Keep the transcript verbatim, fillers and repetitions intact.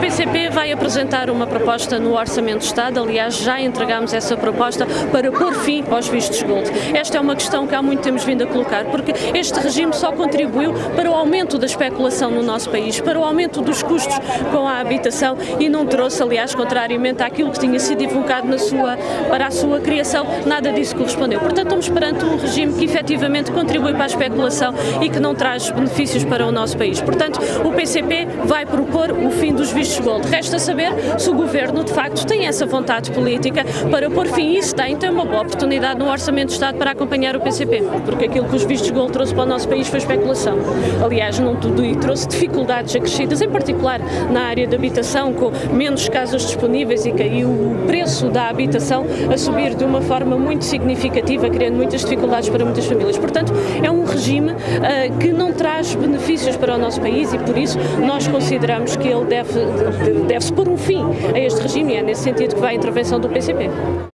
P C P vai apresentar uma proposta no Orçamento de Estado, aliás já entregámos essa proposta para pôr fim aos vistos gold. Esta é uma questão que há muito temos vindo a colocar, porque este regime só contribuiu para o aumento da especulação no nosso país, para o aumento dos custos com a habitação e não trouxe, aliás, contrariamente àquilo que tinha sido invocado na sua, para a sua criação, nada disso correspondeu. Portanto, estamos perante um regime que efetivamente contribui para a especulação e que não traz benefícios para o nosso país. Portanto, o P C P vai propor o fim dos vistos gold. Resta saber se o Governo, de facto, tem essa vontade política para pôr fim, e se tem, tem uma boa oportunidade no Orçamento de Estado para acompanhar o P C P, porque aquilo que os vistos gold trouxe para o nosso país foi especulação. Aliás, não tudo, e trouxe dificuldades acrescidas, em particular na área da habitação, com menos casas disponíveis e caiu o preço da habitação a subir de uma forma muito significativa, criando muitas dificuldades para muitas famílias. Portanto, é um regime uh, que não traz benefícios para o nosso país e, por isso, nós consideramos que ele deve, deve-se pôr um fim a este regime, e é nesse sentido que vai a intervenção do P C P.